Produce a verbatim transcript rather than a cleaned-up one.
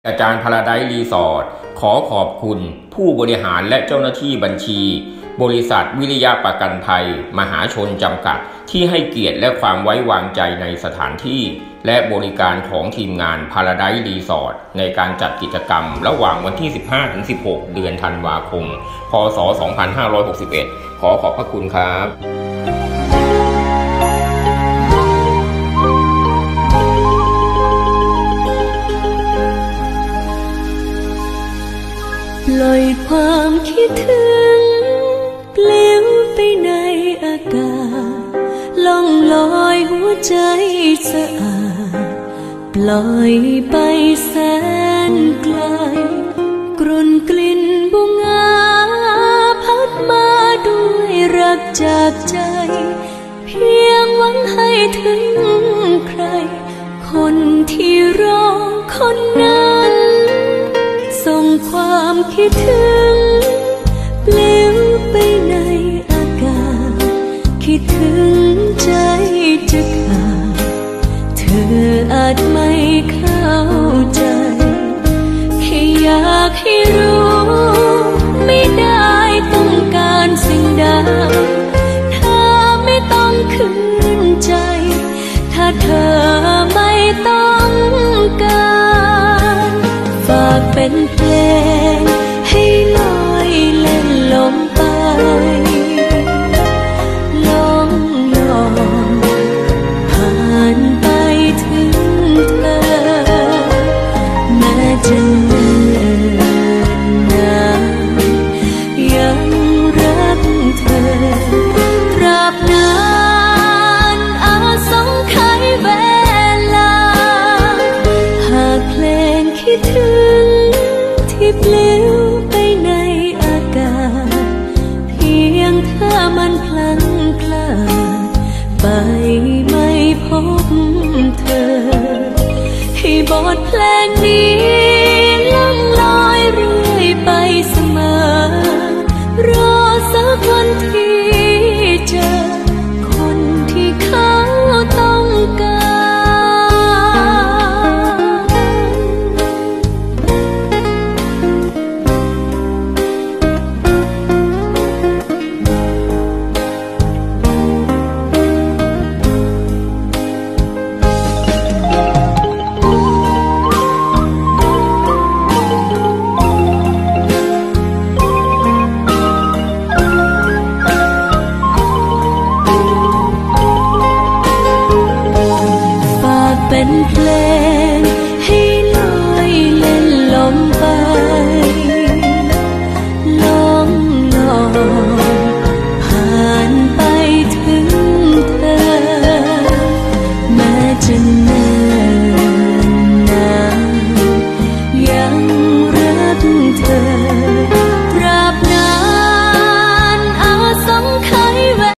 อาจารย์พาราไดซ์รีสอร์ทขอขอบคุณผู้บริหารและเจ้าหน้าที่บัญชีบริษัทวิริยะประกันภัยมหาชนจำกัดที่ให้เกียรติและความไว้วางใจในสถานที่และบริการของทีมงานพาราไดซ์รีสอร์ทในการจัดกิจกรรมระหว่างวันที่ สิบห้าถึงสิบหก เดือนธันวาคม พ.ศ. สองพันห้าร้อยหกสิบเอ็ด ขอขอบพระคุณครับปล่อยความคิดถึงปลิวไปในอากาศล่องลอยหัวใจสะอาดปล่อยไปแสนไกลกรุ่นกลิ่นบุงงาพัดมาด้วยรักจากใจเพียงหวังให้ถึงใครคนที่รอคนนั้นส่งความคิดถึงปลิวไปในอากาศคิดถึงใจจะขาดเธออาจไม่เข้าใจแค่อยากให้รู้ไม่ได้ต้องการสิ่งใดเธอไม่ต้องคืนใจถ้าเธอไม่ต้องการฝากเป็นเพลงให้ลอยเล่นลมไปล่องลอยผ่านไปถึงเธอแม้จะเนิ่นนานยังรักเธอตราบนานอาสงไขยเวลาหากเพลงคิดถึงที่ปลิวไปในอากาศเพียงเธอมันพลันพลาดไปไม่พบเธอให้บทเพลงนี้ล่องลอยเรื่อยไปเสมอรอสักวันที่เจอคนที่เขาต้องการเป็นเพลงให้ลอยเล่นลมไปล่องลอยผ่านไปถึงเธอแม้จะ